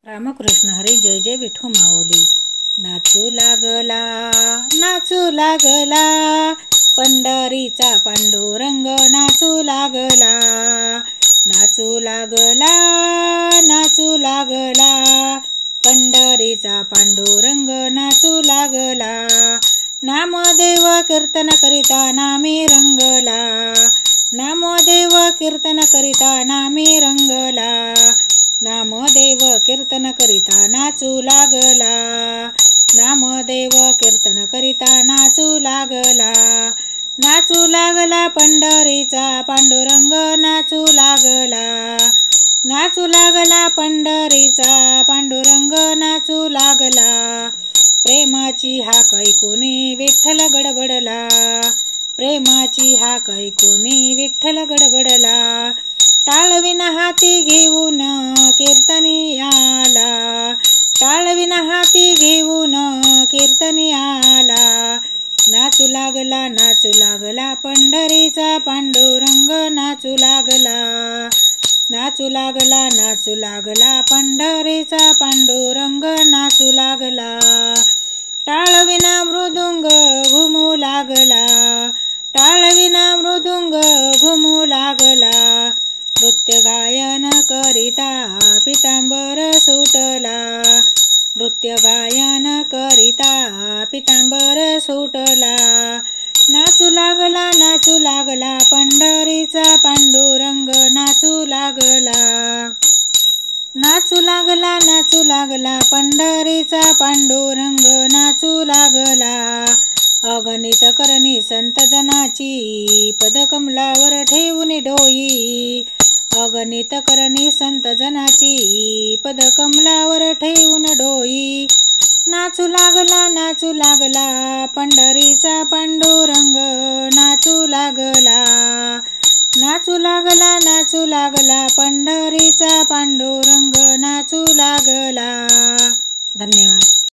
रामकृष्ण हरी जय जय विठू माऊली। नाचू लागला नाचू लागला पंढरीचा पांडुरंग नाचू लागला नाचू लागला नाचू लागला पंढरीचा पांडुरंग नाचू लागला। नामदेव कीर्तन करिता नामी रंगला नामदेव कीर्तन करिता नामी रंगला नामदेव कीर्तन करिता नाचू लागला नामदेव कीर्तन करिता नाचू लागला नाचू लागला पंढरीचा पांडुरंग नाचू लागला नाचू लागला पंढरीचा पांडुरंग नाचू लागला। प्रेमाची हाक ऐकूनी विठ्ठल गडबडला प्रेमाची हाक ऐकूनी विठ्ठल गडबडला। टाळविन हाती घेऊन कीर्तनी आला टाळविन हाती घेऊन कीर्तनी आला। नाचू लागला पंढरीचा पांडुरंग नाचू लागला नाचू लागला पंढरीचा पांडुरंग नाचू लागला। टाळविना मृदुंग घुमू लागला टाळविना मृदुंग घुमू लागला। नृत्य गायन करिता पितांबर सुटला नृत्य गायन करिता पितांबर सुटला। नाचू लागला पंढरीचा पांडुरंग नाचू लागला नाचू लागला पंढरीचा पांडुरंग नाचू लागला। अगणित करणी संत जनाची पदकमलावर ठेवून डोई अगणित करणी संत जनाची पदकमलावर ठेवून डोई। नाचू लागला पंढरीचा पांडुरंग नाचू लागला नाचू लागला पंढरीचा